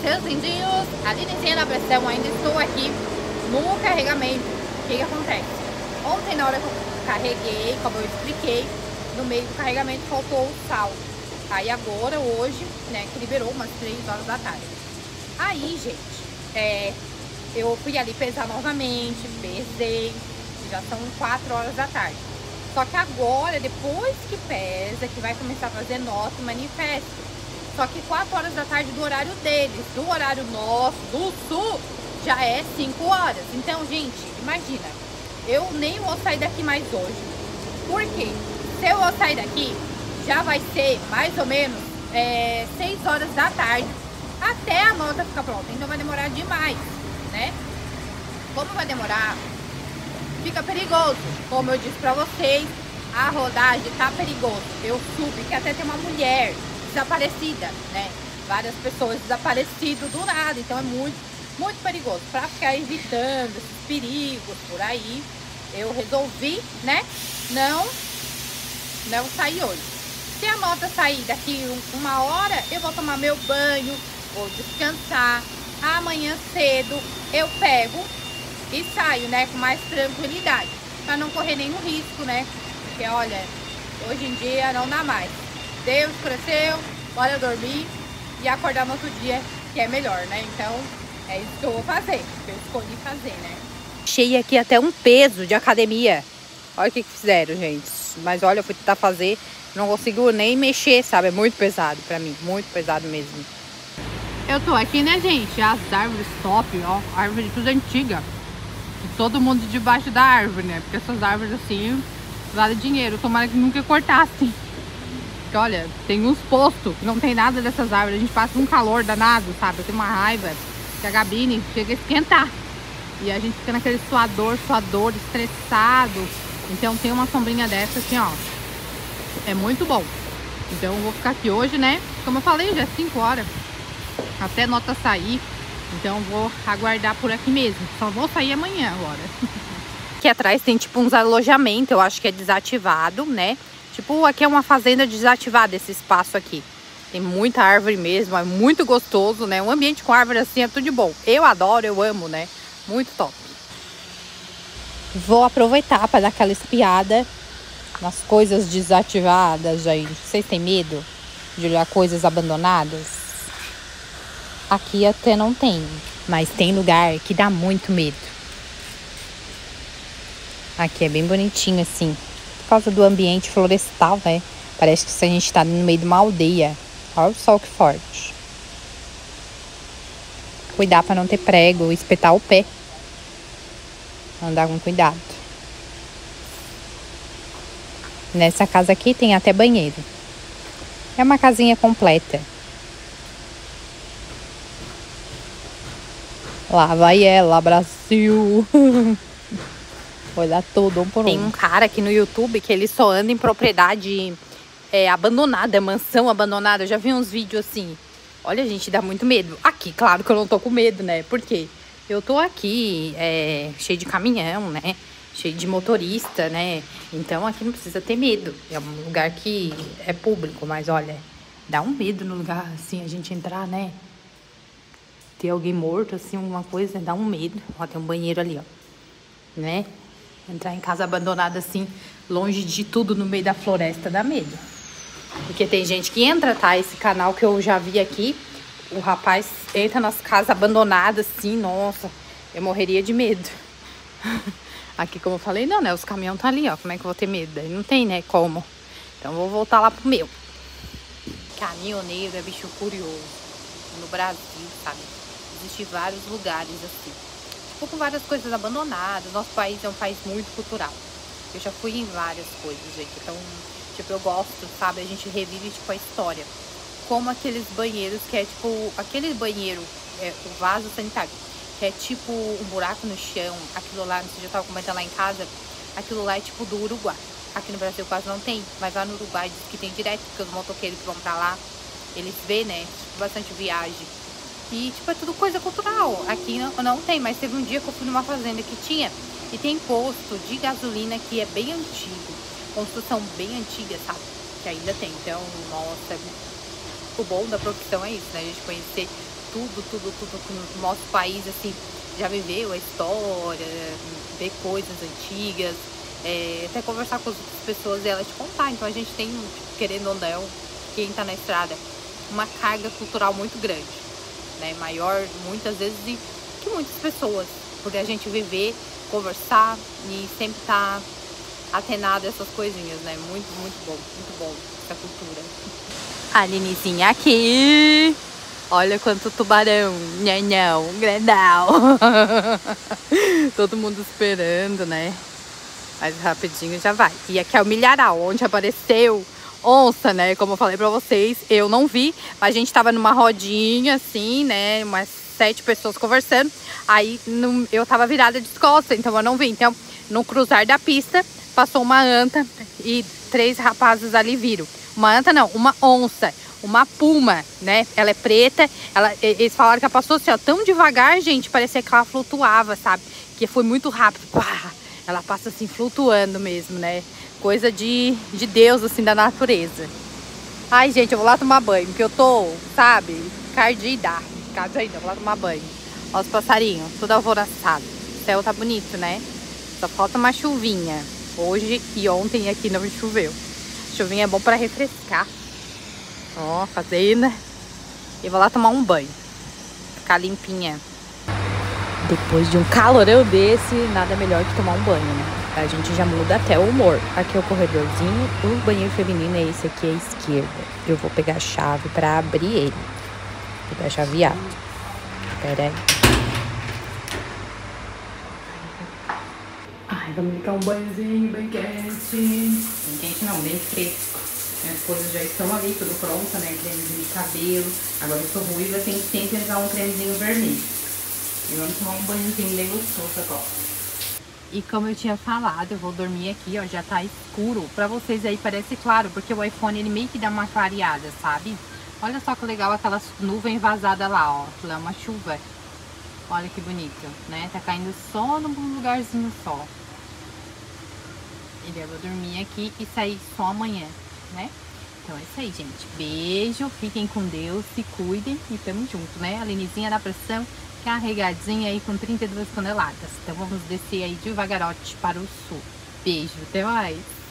Seus lindinhos, a Linizinha da pressão, ainda estou aqui no carregamento. O que acontece? Ontem, na hora que eu carreguei, como eu expliquei, no meio do carregamento faltou o sal. Aí agora, hoje, né, que liberou umas 3 horas da tarde. Aí, gente, eu fui ali pesar novamente, pesei, já são 4 horas da tarde. Só que agora, depois que pesa, que vai começar a fazer nota e manifesto. Só que 4 horas da tarde do horário deles, do horário nosso, do sul, já é 5 horas. Então, gente, imagina, eu nem vou sair daqui mais hoje. Por quê? Se eu vou sair daqui, já vai ser mais ou menos 6 horas da tarde até a nota ficar pronta. Então vai demorar demais, né? Como vai demorar, fica perigoso. Como eu disse pra vocês, a rodagem tá perigoso. Eu soube que até tem uma mulher desaparecida, né? Várias pessoas desaparecidas do nada. Então é muito, muito perigoso. Pra ficar evitando esses perigos por aí, eu resolvi, né? Não sair hoje. Se a nota sair daqui 1 hora, eu vou tomar meu banho, vou descansar. Amanhã cedo eu pego e saio, né? Com mais tranquilidade. Pra não correr nenhum risco, né? Porque, olha, hoje em dia não dá mais. Deus escureceu, bora dormir e acordar no outro dia, que é melhor, né? Então, é isso que eu vou fazer, que eu escolhi fazer, né? Achei aqui até um peso de academia. Olha o que fizeram, gente. Mas olha, eu fui tentar fazer, não consigo nem mexer, sabe? É muito pesado pra mim, muito pesado mesmo. Eu tô aqui, né, gente? As árvores top, ó. Árvore tudo antiga. E todo mundo debaixo da árvore, né? Porque essas árvores assim, vale dinheiro. Tomara que nunca cortassem. Porque, olha, tem uns postos que não tem nada dessas árvores. A gente passa um calor danado, sabe? Eu tenho uma raiva que a gabine chega a esquentar. E a gente fica naquele suador, estressado. Então tem uma sombrinha dessa assim, ó. É muito bom. Então eu vou ficar aqui hoje, né? Como eu falei, já é 5 horas. Até nota sair. Então vou aguardar por aqui mesmo. Só vou sair amanhã agora. Aqui atrás tem tipo uns alojamentos. Eu acho que é desativado, né? Tipo, aqui é uma fazenda desativada, esse espaço aqui. Tem muita árvore mesmo, é muito gostoso, né? Um ambiente com árvore assim é tudo de bom. Eu adoro, eu amo, né? Muito top. Vou aproveitar para dar aquela espiada nas coisas desativadas, gente. Vocês têm medo de olhar coisas abandonadas? Aqui até não tem, mas tem lugar que dá muito medo. Aqui é bem bonitinho assim. Por causa do ambiente florestal, né? Parece que a gente tá no meio de uma aldeia. Olha o sol que forte. Cuidar para não ter prego, espetar o pé. Andar com cuidado. Nessa casa aqui tem até banheiro. É uma casinha completa. Lá vai ela, Brasil. Olha tudo, um por um. Tem um cara aqui no YouTube que ele só anda em propriedade abandonada, mansão abandonada. Eu já vi uns vídeos assim. Olha, gente, dá muito medo. Aqui, claro que eu não tô com medo, né? Porque eu tô aqui cheio de caminhão, né? Cheio de motorista, né? Então aqui não precisa ter medo. É um lugar que é público, mas olha, dá um medo no lugar assim, a gente entrar, né? Ter alguém morto, assim, alguma coisa, dá um medo. Ó, tem um banheiro ali, ó. Né? Entrar em casa abandonada assim, longe de tudo, no meio da floresta, dá medo. Porque tem gente que entra, tá? Esse canal que eu já vi aqui, o rapaz entra nas casas abandonadas assim, nossa, eu morreria de medo. Aqui, como eu falei, não, né? Os caminhões tá ali, ó. Como é que eu vou ter medo? Daí não tem, né? Como? Então eu vou voltar lá pro meu. Caminhoneiro é bicho curioso. No Brasil, sabe? Existem vários lugares assim. Tipo, com várias coisas abandonadas. Nosso país é um país muito cultural. Eu já fui em várias coisas, gente. Então, tipo, eu gosto, sabe? A gente revive, tipo, a história. Como aqueles banheiros que é, tipo... Aquele banheiro, o vaso sanitário, que é, tipo, um buraco no chão. Aquilo lá, você já tava comentando lá em casa. Aquilo lá é, tipo, do Uruguai. Aqui no Brasil quase não tem. Mas lá no Uruguai diz que tem direto. Porque os motoqueiros que vão pra lá, eles vê, né? Bastante viagem. E, tipo, é tudo coisa cultural. Aqui não tem, mas teve um dia que eu fui numa fazenda que tinha. E tem posto de gasolina que é bem antigo. Construção bem antiga, sabe? Que ainda tem. Então, nossa, o bom da profissão é isso, né? A gente conhecer tudo que o nosso país, assim, já viveu a história, ver coisas antigas, até conversar com as outras pessoas e elas te contar. Então a gente tem, querendo ou não, quem tá na estrada, uma carga cultural muito grande, né? Maior, muitas vezes, que muitas pessoas, por a gente viver, conversar e sempre tá atenado a essas coisinhas, né? Muito bom essa cultura. A Alinizinha aqui. Olha quanto tubarão, nhanhão, grandal. Todo mundo esperando, né? Mas rapidinho já vai. E aqui é o milharal, onde apareceu onça, né? Como eu falei pra vocês, eu não vi. Mas a gente tava numa rodinha, assim, né? Umas 7 pessoas conversando. Aí eu tava virada de costas, então eu não vi. Então, no cruzar da pista, passou uma anta e 3 rapazes ali viram. Uma anta não, uma onça. Uma puma, né? Ela é preta. Eles falaram que ela passou assim, ó, tão devagar, gente. Parecia que ela flutuava, sabe? Que foi muito rápido. Pá! Ela passa assim, flutuando mesmo, né? Coisa de Deus, assim, da natureza. Ai, gente, eu vou lá tomar banho. Porque eu tô, sabe? Cardida. Eu vou lá tomar banho. Olha os passarinhos, tudo alvoroçado. O céu tá bonito, né? Só falta uma chuvinha. Hoje e ontem aqui não choveu. Chuvinha é bom pra refrescar. Ó, fazenda. E vou lá tomar um banho. Ficar limpinha. Depois de um calorão desse, nada melhor que tomar um banho, né? A gente já muda até o humor. Aqui é o corredorzinho. O banheiro feminino é esse aqui à esquerda. Eu vou pegar a chave pra abrir ele. Vou pegar a chaveada. Pera aí. Ai, vamos ficar um banhozinho bem quente. Bem quente não, bem fresco. As coisas já estão ali, tudo pronto, né? Cremezinho de cabelo. Agora eu sou ruiva, tem que sempre usar um cremezinho vermelho. E vamos tomar um banhozinho bem gostoso agora. E como eu tinha falado, eu vou dormir aqui, ó, já tá escuro. Pra vocês aí parece claro, porque o iPhone ele meio que dá uma clareada, sabe? Olha só que legal aquela nuvem vazada lá, ó. Aquilo é uma chuva. Olha que bonito, né? Tá caindo só num lugarzinho só. E eu vou dormir aqui e sair só amanhã, né? Então é isso aí, gente. Beijo, fiquem com Deus, se cuidem e tamo junto, né? A Lenizinha da pressão carregadinha aí com 32 toneladas. Então vamos descer aí devagarote para o sul. Beijo, até mais!